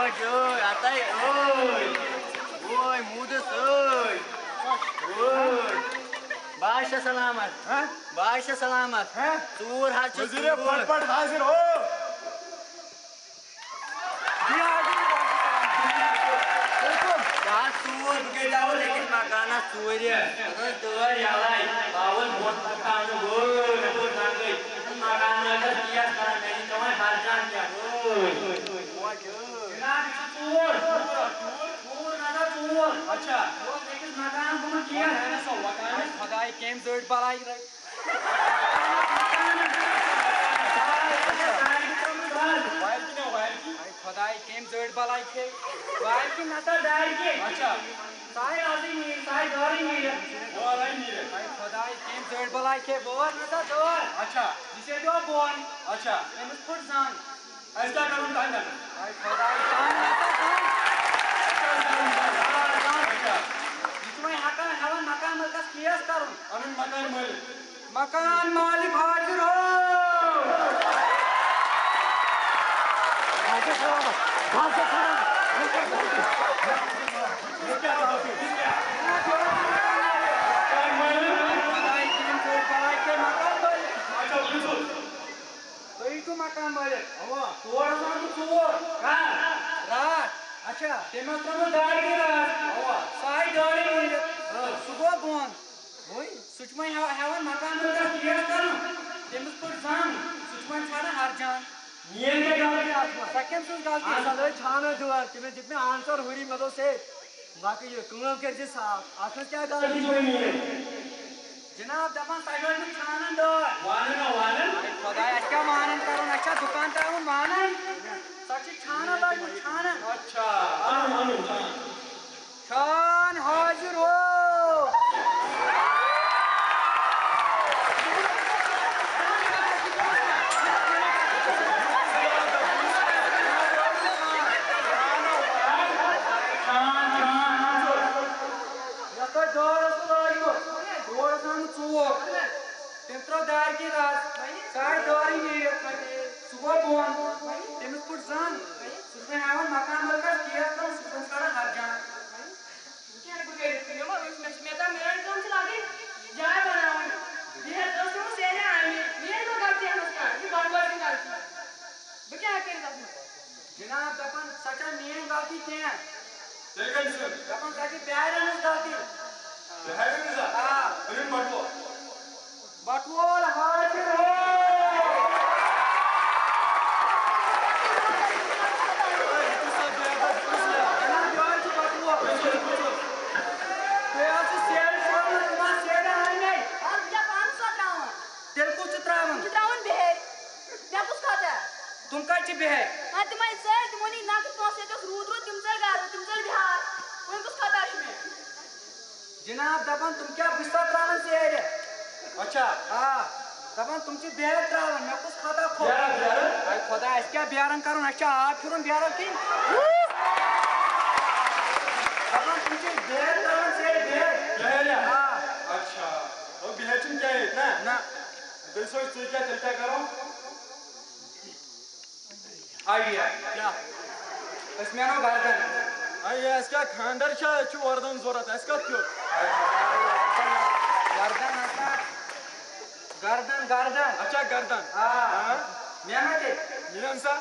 Oi, atai, oi. Oi, muda oi. Oi. Baixa salamat. Baixa salamat. Tur hachi. Wazir फटफट हाजिर हो. Saat tur bukan jauh lekin makanan turnya. Terus tur jalan. Bawal buat makan oi. Napur nanti. Makanan ada dia sekarang ini cuma harga dia. Oi. Tur. अच्छा. मकान book किया है सो वकान खुदाई केम जोड़ बलाई रही. वाइल की ना वाइल की. खुदाई केम जोड़ बलाई के. वाइल की नता डाल के. अच्छा. सारे आदमी नहीं, सारे डोरी नहीं है. वो वाला नहीं है. भाई खुदाई केम जोड़ बलाई के बोल नता जोड़. अच्छा. जिसे दो बोल. अच्छा. एम फुट जान. ऐसा करूँ तांडा. भाई खुदाई जान नता जोड़. जिसमें हकान हवा मकान मलका कियास करूँ. अमीन मकान मालिक. मकान मालिक हाजिर हो. आगे खड़ा. आगे खड़ा. क्या बात है? मकान मालिक. खुदाई केम जोड़ बलाई के मकान मालिक. अच्छा बिल्कुल. तो इनको मकान मालिक. हवा. थोड़ा सा तो चोर. कहाँ? रात. अच्छा. तेमस्त्र में दाढ़ी की रात. हवा. सारी दाढ़ी की रात. सुबह कौन? वही. सुचमें हवा मकान मलका कियास करूँ. तेमस्त्र जान. सुचमें छाना हर जान. नियम के गाली आत्मा. सेकंड सुन गाली. आसाद छाना जो है कि मैं जितने आंसर हुई मतलब से बाकी ये कुंगम के जिस आसपास क्या गाली जो नहीं है. जनाब दफन साइड में छाना दो. वानन. खुदा अच्छा मानन करो अच्छा दुकान पे हूँ मानन. सच्ची छाना लाइक छाना. अच्छा. अनु छान हाजिर हो. दार की रात सारी दारी में सुबह बोन तेमस पुट जान सुबह हवन मकान मलका किया तो सुबह सारा हर जान क्या बगैर मैं तो मेरा काम चला गई जाए बनाऊं ये दोस्तों से ना मेरे को गलती है उसका ये बार-बार की गलती वो क्या है तेरे साथ जनाब दफन सच्चा मेन गलती क्या है देखिए सर. दफन सच्ची प्यार है गलती. है नहीं सर. हां. अरे बटवा. बटवोल हाजिर हो. तुम का बेहर हां तुम सर तुमनी ना तो से तो रूद तुम चल गा तुम चल बिहार कोई कुछ खाता में जनाब दफन तुम क्या बिस्तर त्रावन से है. अच्छा. हां दफन तुमची बेहर त्रावन मैं कुछ खाता खो. बिहार. भाई खुदा इस क्या बिहारन करूं अच्छा आप फिरून बिहार की दफन तुमची बेहर त्रावन से बेहर. हां. अच्छा. और बिहार में क्या है ना? ना. दोस्तों इससे क्या चर्चा करो. आइडिया क्या इसमें नो गर्दन. ये इसका खानदार क्या है जो वर्दन जोरत है इसका क्यों? गर्दन आता गर्दन गर्दन. अच्छा गर्दन. हां मेहनत है मिलन सा.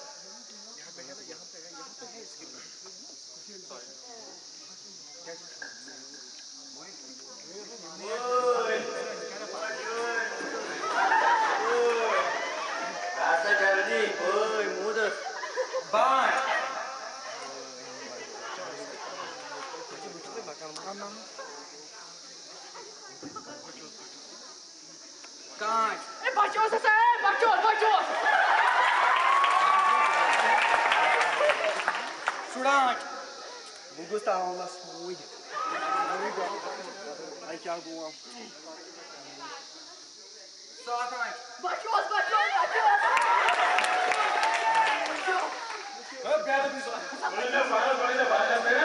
ऐसा जल्दी ओए मुद बांट कांच. ए बच्चों से बच्चों सुडांट. Gusta Allah sui. Ai क्या हुआ? साकांच. बच्चों प्यार भी सो. बड़े बाहर मेरा.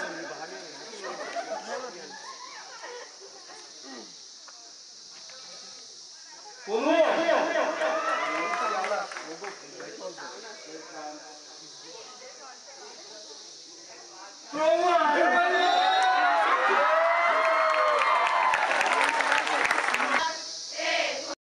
बोलो. Promo